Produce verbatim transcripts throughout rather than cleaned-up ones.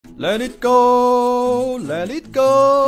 Let it go, let it go 。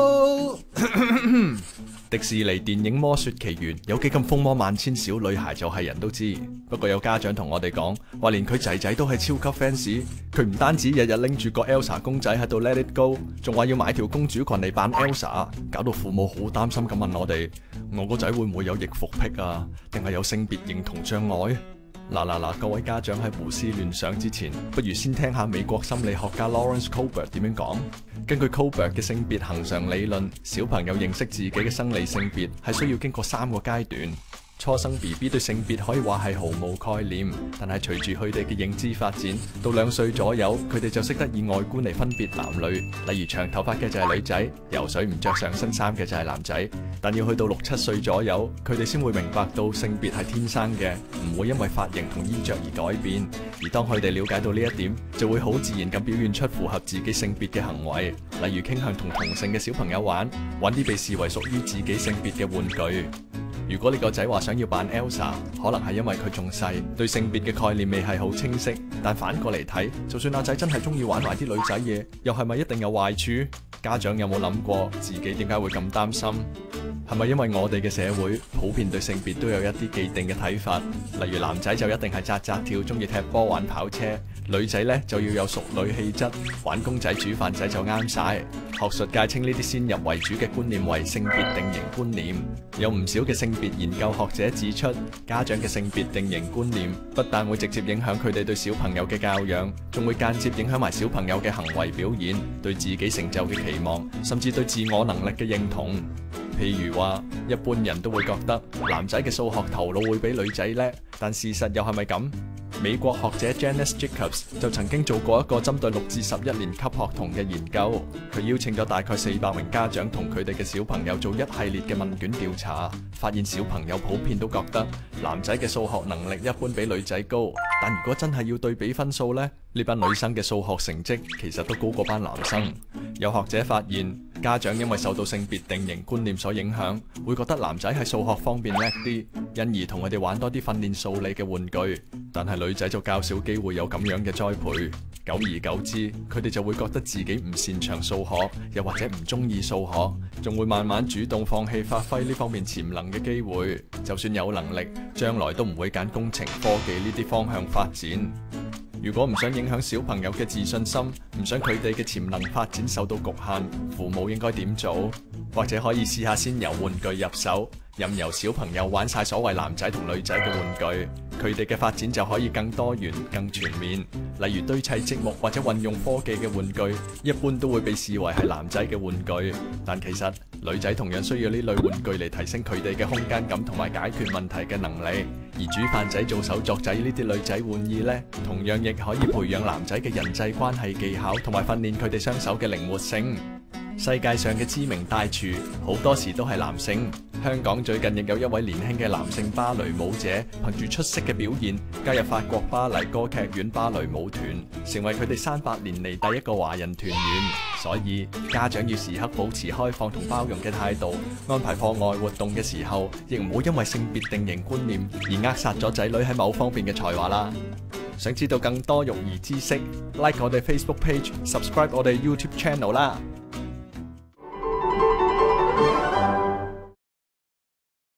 迪士尼電影《魔雪奇緣》有幾咁風魔萬千小女孩就係人都知，不過有家長同我哋講話，連佢仔仔都係超級 fans， 佢唔單止日日拎住個 Elsa 公仔喺度 Let it go， 仲話要買條公主裙嚟扮 Elsa， 搞到父母好擔心咁問我哋：我個仔會唔會有易服癖啊？定係有性別認同障礙？嗱嗱嗱！各位家長喺胡思亂想之前，不如先聽下美國心理學家 Lawrence Kohlberg 點樣講。根據 Kohlberg 嘅性別恆常理論，小朋友認識自己嘅生理性別係需要經過三個階段。初生 B B 對性別可以話係毫無概念，但係隨住佢哋嘅認知發展，到兩歲左右，佢哋就識得以外觀嚟分別男女。例如長頭髮嘅就係女仔，游水唔着上身衫嘅就係男仔。但要去到六七歲左右，佢哋先會明白到性別係天生嘅，唔會因為髮型同衣着而改變。而當佢哋了解到呢一點，就會好自然咁表現出符合自己性別嘅行為，例如傾向同同性嘅小朋友玩，玩啲被視為屬於自己性別嘅玩具。如果你個仔話想要扮 Elsa， 可能係因為佢仲細，對性別嘅概念未係好清晰。但反過嚟睇，就算阿仔真係中意玩埋啲女仔嘢，又係咪一定有壞處？家長有冇諗過自己點解會咁擔心？係咪因為我哋嘅社會普遍對性別都有一啲既定嘅睇法？例如男仔就一定係扎扎跳，中意踢波玩跑車，女仔呢就要有淑女氣質，玩公仔煮飯仔就啱晒。學術界稱呢啲先入為主嘅觀念為性別定型觀念。有唔少嘅性別研究學者指出，家長嘅性別定型觀念不但會直接影響佢哋對小朋友嘅教養，仲會間接影響埋小朋友嘅行為表現、對自己成就嘅期望，甚至對自我能力嘅認同。譬如話，一般人都會覺得男仔嘅數學頭腦會比女仔叻，但事實又係咪咁？美國學者 Janice Jacobs 就曾經做過一個針對六至十一年級學童嘅研究，佢邀請咗大概四百名家長同佢哋嘅小朋友做一系列嘅問卷調查，發現小朋友普遍都覺得男仔嘅數學能力一般比女仔高，但如果真係要對比分數呢，呢班女生嘅數學成績其實都高過班男生。有學者發現，家長因為受到性別定型觀念所影響，會覺得男仔喺數學方面叻啲，因而同佢哋玩多啲訓練數理嘅玩具。但係女仔就較少機會有咁樣嘅栽培，久而久之，佢哋就會覺得自己唔擅長數學，又或者唔中意數學，仲會慢慢主動放棄發揮呢方面潛能嘅機會。就算有能力，將來都唔會揀工程、科技呢啲方向發展。如果唔想影響小朋友嘅自信心，唔想佢哋嘅潛能發展受到局限，父母應該點做？或者可以試下先由玩具入手，任由小朋友玩晒所謂男仔同女仔嘅玩具，佢哋嘅發展就可以更多元、更全面。例如堆砌積木或者運用科技嘅玩具，一般都會被視為係男仔嘅玩具，但其實女仔同樣需要呢類玩具嚟提升佢哋嘅空間感同埋解決問題嘅能力。而煮飯仔、做手作仔呢啲女仔玩意呢，同樣亦可以培養男仔嘅人際關係技巧，同埋訓練佢哋雙手嘅靈活性。世界上嘅知名大廚好多時都係男性。香港最近亦有一位年輕嘅男性芭蕾舞者，憑住出色嘅表現，加入法國巴黎歌劇院芭蕾舞團，成為佢哋三百年嚟第一個華人團員。所以家長要時刻保持開放同包容嘅態度，安排課外活動嘅時候，亦唔好因為性別定型觀念而扼殺咗仔女喺某方面嘅才華啦。想知道更多育兒知識 ，like 我哋 Facebook page，subscribe 我哋 YouTube channel 啦。